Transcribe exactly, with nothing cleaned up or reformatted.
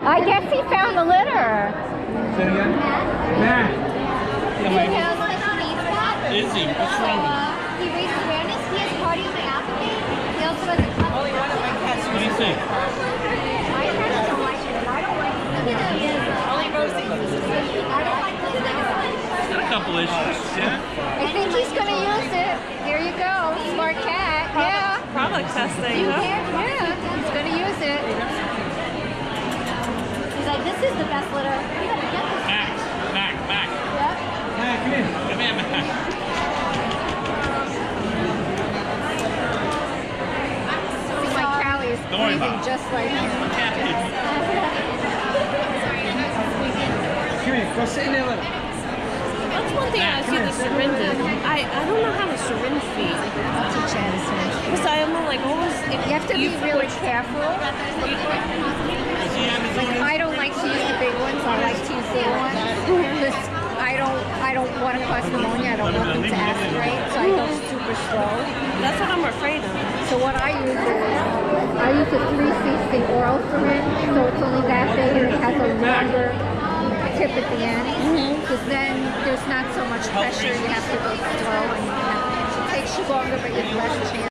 I guess he found the litter. Say it again? Matt. Izzy, what's wrong with him? He raised awareness. He has cardiomyopathy. He also has a Only one of my cats. What do you think? My friends don't like it. I don't like it. Only Rosie uses it. I don't like this thing. Got a couple issues. Yeah? I think he's going to use it. There you go. Smart cat. Yeah. Product testing, huh? Yeah. He's going to use it. He's like, this is the best litter. You gotta get this. Max, Max, Max. Yep. Matt, come in. Come here, Max. See, my Callie is Don't worry breathing about it. just like him. Come here. Go sit in there. Look. That's one thing I see the syringes. I, I don't know how to syringe feed. Because I am like always. If You have to be really careful. Does he have his own? I don't like to use the big ones. I like to use the little ones because I don't I don't want to cause pneumonia. I don't want them to aspirate, so I go super slow. That's what I'm afraid of. So what I use is I use a three C C oral syringe, so it's only that big and it has a longer tip at the end. Because then there's not so much pressure. You have to go slow, and you have, it takes you longer, but you have less chance.